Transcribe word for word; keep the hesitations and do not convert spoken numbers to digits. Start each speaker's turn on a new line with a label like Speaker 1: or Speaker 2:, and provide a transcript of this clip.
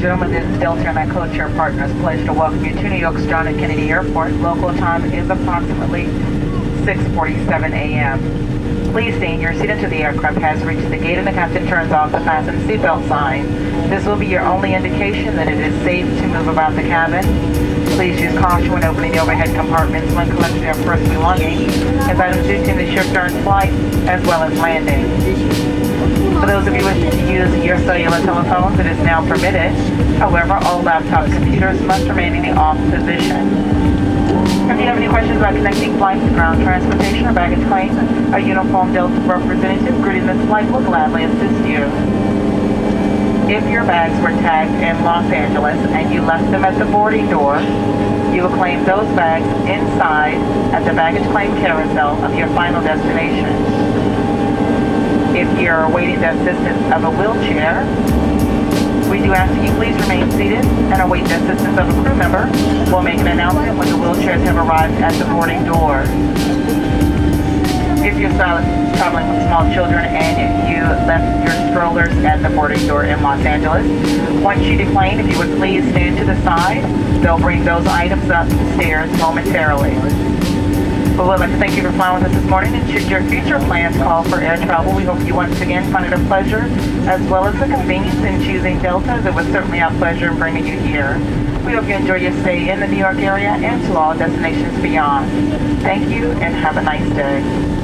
Speaker 1: gentlemen, this is Delta Air Code Chair Partners. Pleasure to welcome you to New York's John F. Kennedy Airport. Local time is approximately six forty-seven a m Please stay in your seat until the aircraft has reached the gate and the captain turns off the fasten seatbelt sign. This will be your only indication that it is safe to move about the cabin. Please use caution when opening the overhead compartments when collecting your personal belongings, as items do tend to shift during flight as well as landing. For those of you wishing to use your cellular telephones, it is now permitted. However, all laptop computers must remain in the off position. If you have any questions about connecting flights, ground transportation, or baggage claims, a uniformed Delta representative greeting this flight will gladly assist you. If your bags were tagged in Los Angeles and you left them at the boarding door, you will claim those bags inside at the baggage claim carousel of your final destination. If you're awaiting the assistance of a wheelchair, we do ask that you please remain seated and await the assistance of a crew member. We'll make an announcement when the wheelchairs have arrived at the boarding door. If you're traveling with small children and you left your strollers at the boarding door in Los Angeles, once you deplane, if you would please stand to the side, they'll bring those items up the stairs momentarily. We would like to thank you for flying with us this morning, and should your future plans call for air travel, we hope you once again find it a pleasure as well as a convenience in choosing Delta, as it was certainly our pleasure in bringing you here. We hope you enjoy your stay in the New York area and to all destinations beyond. Thank you and have a nice day.